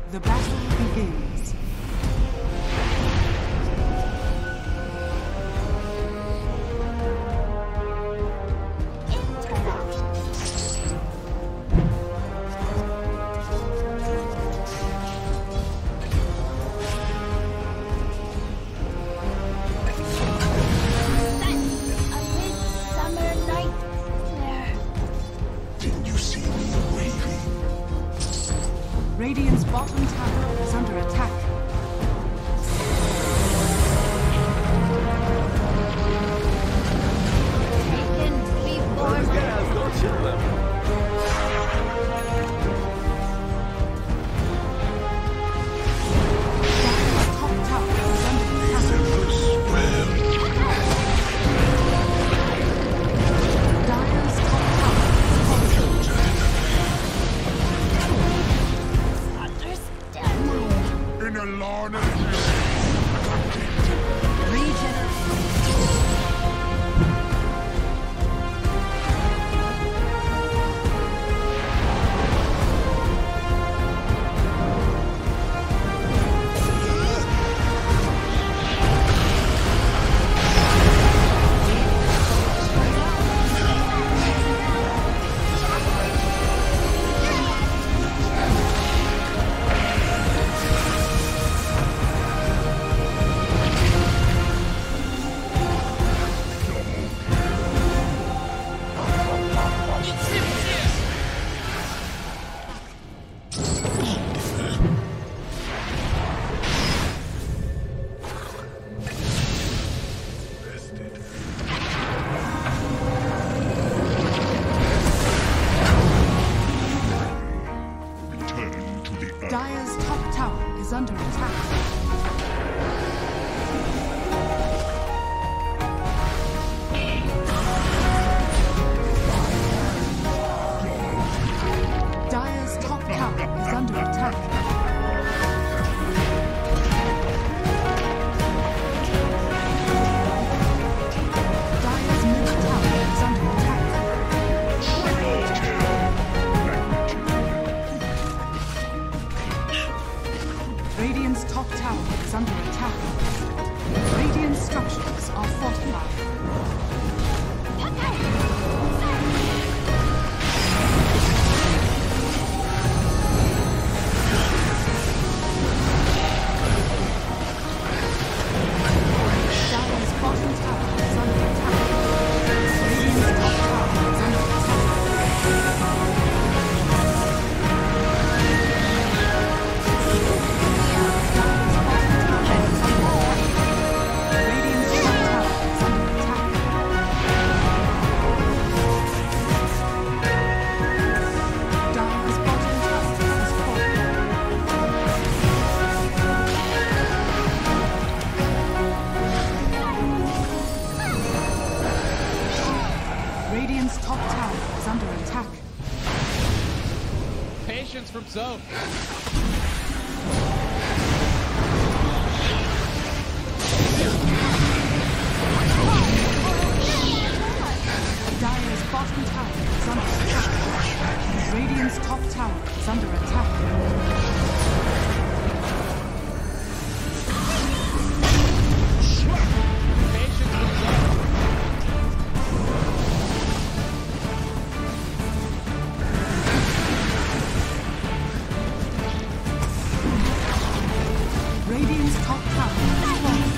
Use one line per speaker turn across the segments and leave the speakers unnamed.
The battle begins. Radiant's bottom tower is under attack. Dire's top tower is under attack. Dire's top tower is under attack. Dire's middle tower is under attack. Radiant's top tower is under attack. Radiant structures are fortified. Dire's bottom tower is under attack. Radiant's top tower is under attack. Radiant's top tower is under attack.
Patience from Zone.
Dire's bottom tower is under attack. Radiant's top tower is under attack. Radiant's top tower is falling.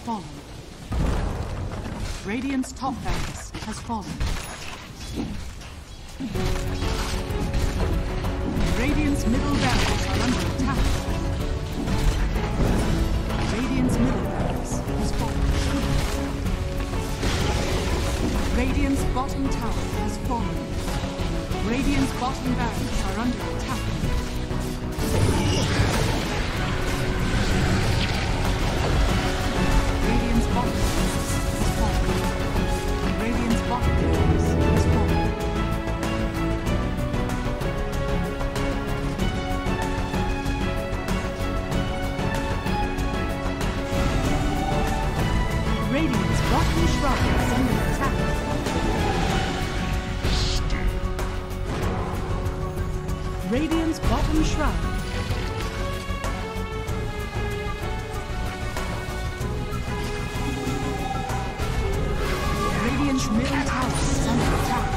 fallen. Radiant's top barracks has fallen. Radiant's middle barracks are under attack. Radiant's middle barracks has fallen. Radiant's bottom tower has fallen. Radiant's bottom barracks are under attack. Radiant's bottom barracks has fallen. Radiant's bottom barracks has fallen. Radiant's bottom shrine is under attack. Radiant's bottom shrine. Radiant's middle tower is under attack.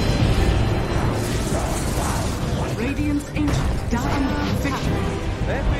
Let